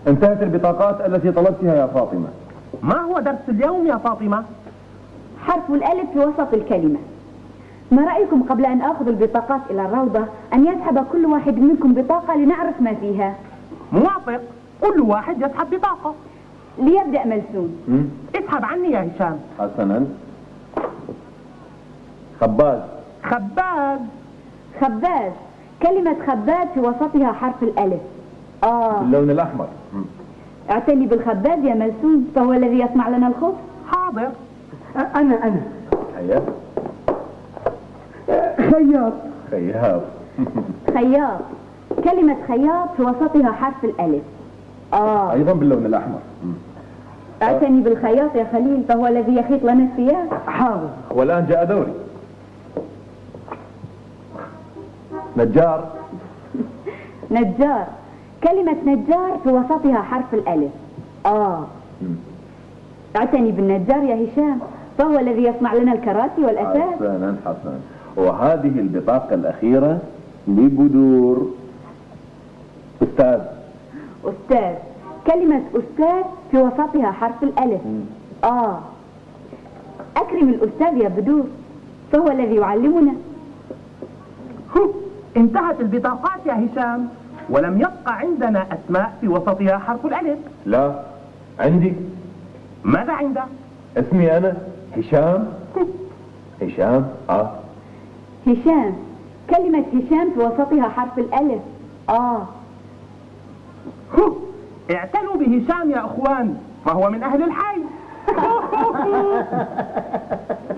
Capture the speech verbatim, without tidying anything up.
انتهت البطاقات التي طلبتها يا فاطمة. ما هو درس اليوم يا فاطمة؟ حرف الألف في وسط الكلمة. ما رأيكم قبل أن آخذ البطاقات إلى الروضة أن يسحب كل واحد منكم بطاقة لنعرف ما فيها؟ موافق، كل واحد يسحب بطاقة. ليبدأ ملسون. اسحب عني يا هشام. حسنا. خباز. خباز. خباز. كلمة خباز في وسطها حرف الألف. آه باللون الأحمر. اعتني بالخباز يا ملسون، فهو الذي يصنع لنا الخبز. حاضر. أنا أنا هيا. خياط. خياط. خياط. كلمة خياط في وسطها حرف الألف. آه أيضا باللون الأحمر. اعتني بالخياط يا خليل، فهو الذي يخيط لنا الثياب. حاضر. والآن جاء دوري. نجار. نجار. كلمة نجار في وسطها حرف الألف. آه اعتني بالنجار يا هشام، فهو الذي يصنع لنا الكراسي والأثاث. حسنا حسنا. وهذه البطاقة الأخيرة لبدور. أستاذ. أستاذ. كلمة أستاذ في وسطها حرف الألف. آه أكرم الأستاذ يا بدور، فهو الذي يعلمنا. انتهت البطاقات يا هشام، ولم يبقى عندنا أسماء في وسطها حرف الألف. لا، عندي. ماذا عنده؟ اسمي أنا هشام. هشام. آه هشام. كلمة هشام في وسطها حرف الألف. آه اعتنوا بهشام يا أخوان، فهو من أهل الحي.